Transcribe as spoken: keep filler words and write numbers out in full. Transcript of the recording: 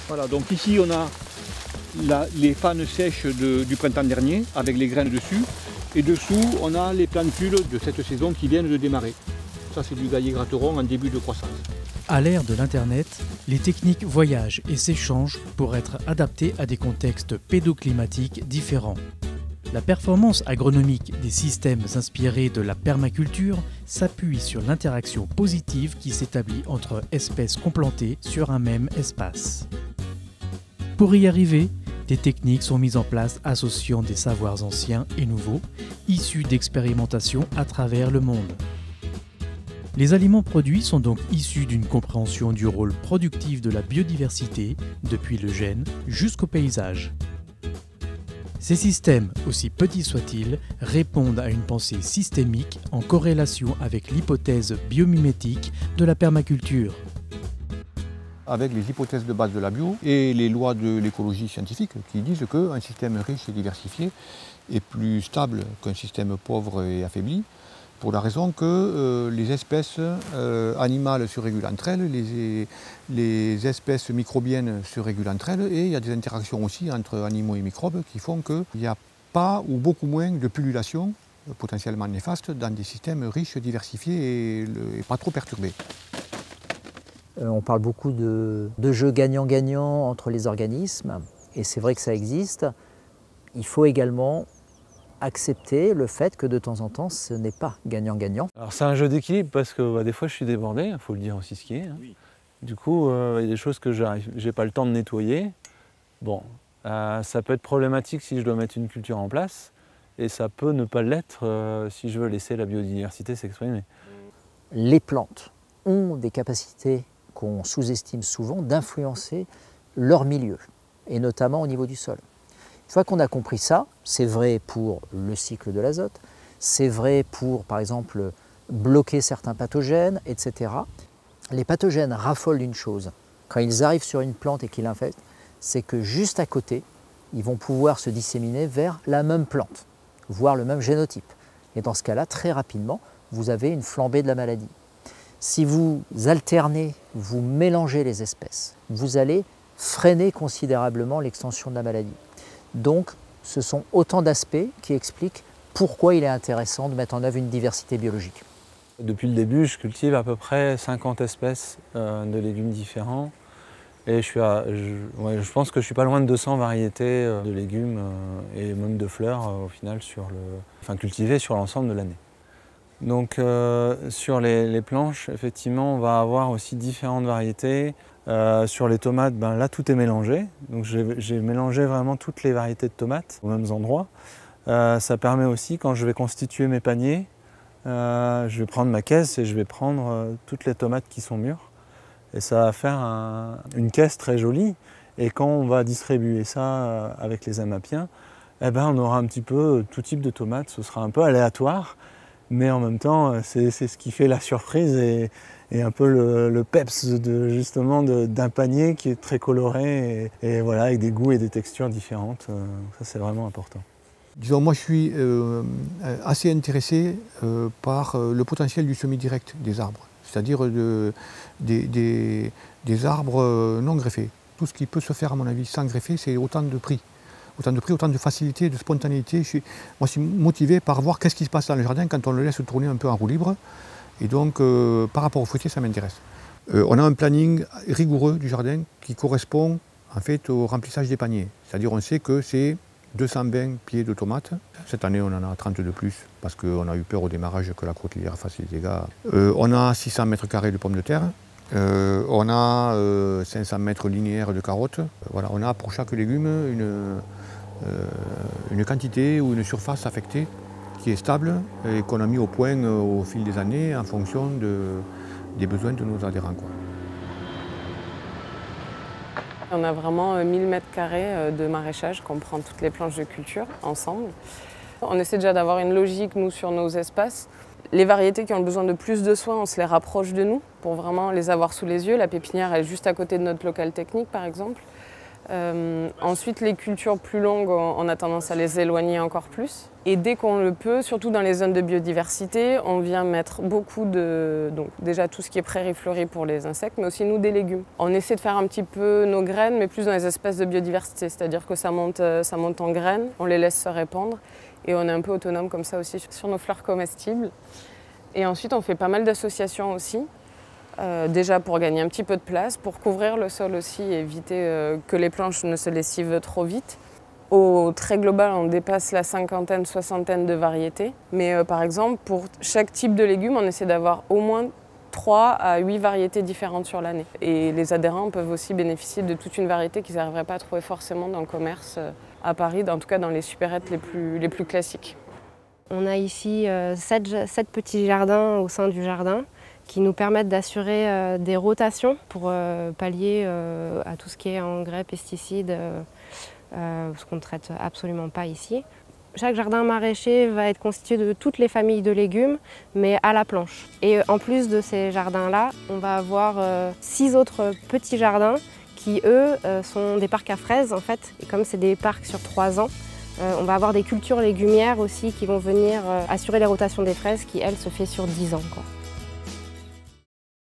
Voilà, donc ici on a la, les fanes sèches de, du printemps dernier avec les graines dessus. Et dessous, on a les plantules de cette saison qui viennent de démarrer. Ça, c'est du gaillet gratteron en début de croissance. À l'ère de l'Internet, les techniques voyagent et s'échangent pour être adaptées à des contextes pédoclimatiques différents. La performance agronomique des systèmes inspirés de la permaculture s'appuie sur l'interaction positive qui s'établit entre espèces complantées sur un même espace. Pour y arriver, des techniques sont mises en place associant des savoirs anciens et nouveaux, issus d'expérimentations à travers le monde. Les aliments produits sont donc issus d'une compréhension du rôle productif de la biodiversité, depuis le gène jusqu'au paysage. Ces systèmes, aussi petits soient-ils, répondent à une pensée systémique en corrélation avec l'hypothèse biomimétique de la permaculture. Avec les hypothèses de base de la bio et les lois de l'écologie scientifique qui disent qu'un système riche et diversifié est plus stable qu'un système pauvre et affaibli, pour la raison que euh, les espèces euh, animales se régulent entre elles, les, les espèces microbiennes se régulent entre elles, et il y a des interactions aussi entre animaux et microbes qui font qu'il n'y a pas ou beaucoup moins de pullulation potentiellement néfaste dans des systèmes riches, diversifiés et, et pas trop perturbés. On parle beaucoup de, de jeux gagnant-gagnant entre les organismes, et c'est vrai que ça existe. Il faut également accepter le fait que de temps en temps, ce n'est pas gagnant-gagnant. Alors c'est un jeu d'équilibre parce que bah, des fois je suis débordé, il faut le dire aussi ce qui est. Hein. Oui. Du coup, euh, il y a des choses que je n'ai pas le temps de nettoyer. Bon, euh, ça peut être problématique si je dois mettre une culture en place, et ça peut ne pas l'être euh, si je veux laisser la biodiversité s'exprimer. Les plantes ont des capacités qu'on sous-estime souvent d'influencer leur milieu, et notamment au niveau du sol. Une fois qu'on a compris ça, c'est vrai pour le cycle de l'azote, c'est vrai pour, par exemple, bloquer certains pathogènes, et cetera. Les pathogènes raffolent d'une chose. Quand ils arrivent sur une plante et qu'ils l'infectent, c'est que juste à côté, ils vont pouvoir se disséminer vers la même plante, voire le même génotype. Et dans ce cas-là, très rapidement, vous avez une flambée de la maladie. Si vous alternez, vous mélangez les espèces, vous allez freiner considérablement l'extension de la maladie. Donc, ce sont autant d'aspects qui expliquent pourquoi il est intéressant de mettre en œuvre une diversité biologique. Depuis le début, je cultive à peu près cinquante espèces euh, de légumes différents. Et je, suis à, je, ouais, je pense que je suis pas loin de deux cents variétés euh, de légumes euh, et même de fleurs euh, au final, sur le, enfin, cultivées sur l'ensemble de l'année. Donc euh, sur les, les planches, effectivement, on va avoir aussi différentes variétés. Euh, sur les tomates, ben, là tout est mélangé. Donc j'ai mélangé vraiment toutes les variétés de tomates aux mêmes endroits. Euh, ça permet aussi, quand je vais constituer mes paniers, euh, je vais prendre ma caisse et je vais prendre euh, toutes les tomates qui sont mûres. Et ça va faire un, une caisse très jolie. Et quand on va distribuer ça euh, avec les amapiens, eh ben, on aura un petit peu tout type de tomates. Ce sera un peu aléatoire. Mais en même temps, c'est ce qui fait la surprise et, et un peu le, le peps de, justement d'un panier qui est très coloré et, et voilà, avec des goûts et des textures différentes. Ça, c'est vraiment important. Disons, moi, je suis euh, assez intéressé euh, par le potentiel du semi-direct des arbres, c'est-à-dire de, des, des, des arbres non greffés. Tout ce qui peut se faire, à mon avis, sans greffer, c'est autant de prix. Autant de prix, autant de facilité, de spontanéité. Je suis, moi, je suis motivé par voir qu'est-ce qui se passe dans le jardin quand on le laisse tourner un peu en roue libre. Et donc, euh, par rapport aux fruitiers, ça m'intéresse. Euh, on a un planning rigoureux du jardin qui correspond en fait au remplissage des paniers. C'est-à-dire, on sait que c'est deux cent vingt pieds de tomates. Cette année, on en a trente de plus parce qu'on a eu peur au démarrage que la crotelière fasse des dégâts. Euh, on a six cents mètres carrés de pommes de terre. Euh, on a euh, cinq cents mètres linéaires de carottes. Voilà, on a pour chaque légume une, euh, une quantité ou une surface affectée qui est stable et qu'on a mis au point euh, au fil des années en fonction de, des besoins de nos adhérents, quoi. On a vraiment mille mètres carrés de maraîchage qu'on prend toutes les planches de culture ensemble. On essaie déjà d'avoir une logique, nous, sur nos espaces. Les variétés qui ont besoin de plus de soins, on se les rapproche de nous pour vraiment les avoir sous les yeux. La pépinière est juste à côté de notre local technique, par exemple. Euh, ensuite, les cultures plus longues, on a tendance à les éloigner encore plus. Et dès qu'on le peut, surtout dans les zones de biodiversité, on vient mettre beaucoup de... Donc déjà tout ce qui est prairies fleuries pour les insectes, mais aussi nous des légumes. On essaie de faire un petit peu nos graines, mais plus dans les espèces de biodiversité. C'est-à-dire que ça monte, ça monte en graines, on les laisse se répandre. Et on est un peu autonome comme ça aussi sur nos fleurs comestibles. Et ensuite, on fait pas mal d'associations aussi. Euh, déjà pour gagner un petit peu de place, pour couvrir le sol aussi et éviter euh, que les planches ne se lessivent trop vite. Au trait global, on dépasse la cinquantaine, soixantaine de variétés. Mais euh, par exemple, pour chaque type de légumes, on essaie d'avoir au moins trois à huit variétés différentes sur l'année. Et les adhérents peuvent aussi bénéficier de toute une variété qu'ils n'arriveraient pas à trouver forcément dans le commerce euh, à Paris, en tout cas dans les supérettes les plus, les plus classiques. On a ici euh, sept, sept petits jardins au sein du jardin, qui nous permettent d'assurer euh, des rotations pour euh, pallier euh, à tout ce qui est engrais, pesticides, euh, euh, ce qu'on ne traite absolument pas ici. Chaque jardin maraîcher va être constitué de toutes les familles de légumes, mais à la planche. Et en plus de ces jardins-là, on va avoir euh, six autres petits jardins qui, eux, euh, sont des parcs à fraises, en fait. Et comme c'est des parcs sur trois ans, euh, on va avoir des cultures légumières aussi qui vont venir euh, assurer les rotations des fraises qui, elles, se fait sur dix ans, quoi.